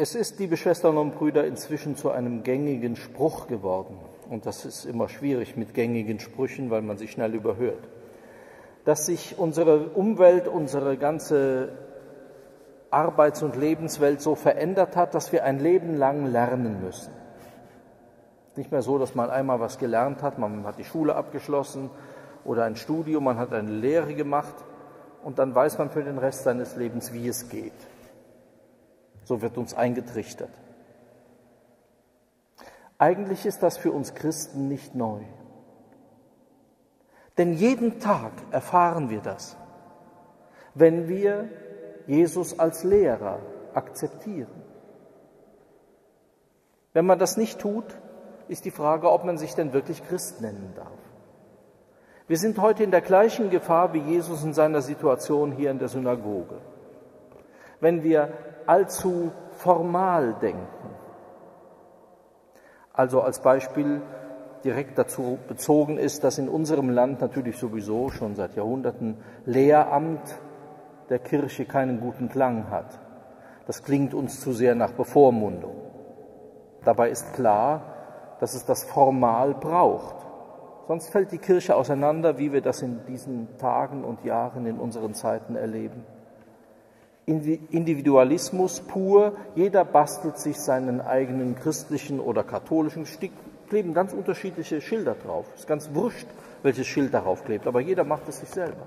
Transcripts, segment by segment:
Es ist, liebe Schwestern und Brüder, inzwischen zu einem gängigen Spruch geworden. Und das ist immer schwierig mit gängigen Sprüchen, weil man sie schnell überhört. Dass sich unsere Umwelt, unsere ganze Arbeits- und Lebenswelt so verändert hat, dass wir ein Leben lang lernen müssen. Nicht mehr so, dass man einmal was gelernt hat, man hat die Schule abgeschlossen oder ein Studium, man hat eine Lehre gemacht und dann weiß man für den Rest seines Lebens, wie es geht. So wird uns eingetrichtert. Eigentlich ist das für uns Christen nicht neu. Denn jeden Tag erfahren wir das, wenn wir Jesus als Lehrer akzeptieren. Wenn man das nicht tut, ist die Frage, ob man sich denn wirklich Christ nennen darf. Wir sind heute in der gleichen Gefahr wie Jesus in seiner Situation hier in der Synagoge. Wenn wir allzu formal denken, also als Beispiel direkt dazu bezogen ist, dass in unserem Land natürlich sowieso schon seit Jahrhunderten Lehramt der Kirche keinen guten Klang hat. Das klingt uns zu sehr nach Bevormundung. Dabei ist klar, dass es das formal braucht. Sonst fällt die Kirche auseinander, wie wir das in diesen Tagen und Jahren in unseren Zeiten erleben. Individualismus pur, jeder bastelt sich seinen eigenen christlichen oder katholischen Stick, kleben ganz unterschiedliche Schilder drauf. Ist ganz wurscht, welches Schild darauf klebt, aber jeder macht es sich selber.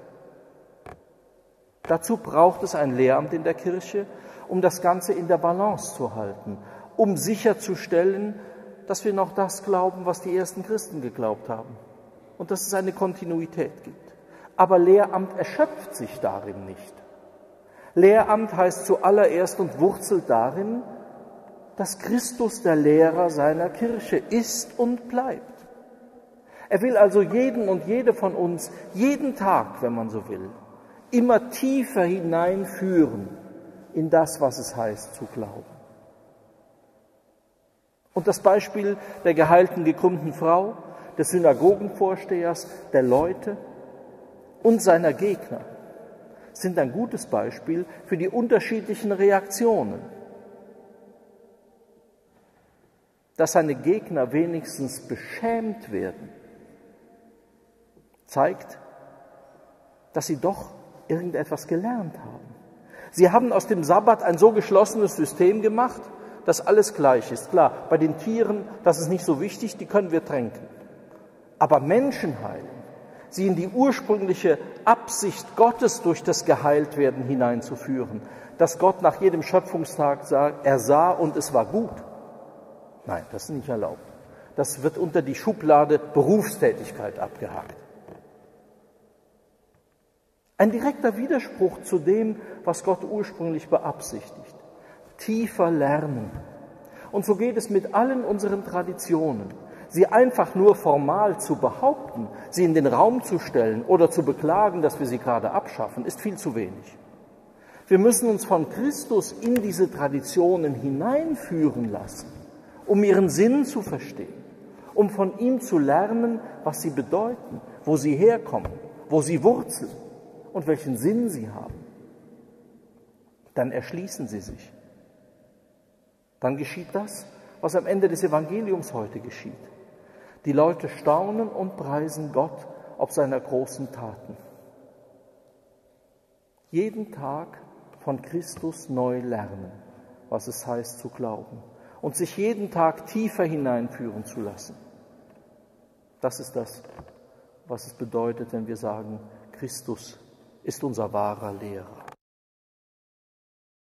Dazu braucht es ein Lehramt in der Kirche, um das Ganze in der Balance zu halten, um sicherzustellen, dass wir noch das glauben, was die ersten Christen geglaubt haben und dass es eine Kontinuität gibt. Aber Lehramt erschöpft sich darin nicht. Lehramt heißt zuallererst und wurzelt darin, dass Christus der Lehrer seiner Kirche ist und bleibt. Er will also jeden und jede von uns, jeden Tag, wenn man so will, immer tiefer hineinführen in das, was es heißt zu glauben. Und das Beispiel der geheilten, gekrümmten Frau, des Synagogenvorstehers, der Leute und seiner Gegner sind ein gutes Beispiel für die unterschiedlichen Reaktionen. Dass seine Gegner wenigstens beschämt werden, zeigt, dass sie doch irgendetwas gelernt haben. Sie haben aus dem Sabbat ein so geschlossenes System gemacht, dass alles gleich ist. Klar, bei den Tieren, das ist nicht so wichtig, die können wir tränken. Aber Menschen heilen, sie in die ursprüngliche Absicht Gottes durch das Geheiltwerden hineinzuführen, dass Gott nach jedem Schöpfungstag sagt, er sah und es war gut. Nein, das ist nicht erlaubt. Das wird unter die Schublade Berufstätigkeit abgehakt. Ein direkter Widerspruch zu dem, was Gott ursprünglich beabsichtigt. Tiefer lernen. Und so geht es mit allen unseren Traditionen. Sie einfach nur formal zu behaupten, sie in den Raum zu stellen oder zu beklagen, dass wir sie gerade abschaffen, ist viel zu wenig. Wir müssen uns von Christus in diese Traditionen hineinführen lassen, um ihren Sinn zu verstehen, um von ihm zu lernen, was sie bedeuten, wo sie herkommen, wo sie wurzeln und welchen Sinn sie haben. Dann erschließen sie sich. Dann geschieht das, was am Ende des Evangeliums heute geschieht. Die Leute staunen und preisen Gott ob seiner großen Taten. Jeden Tag von Christus neu lernen, was es heißt zu glauben und sich jeden Tag tiefer hineinführen zu lassen. Das ist das, was es bedeutet, wenn wir sagen, Christus ist unser wahrer Lehrer.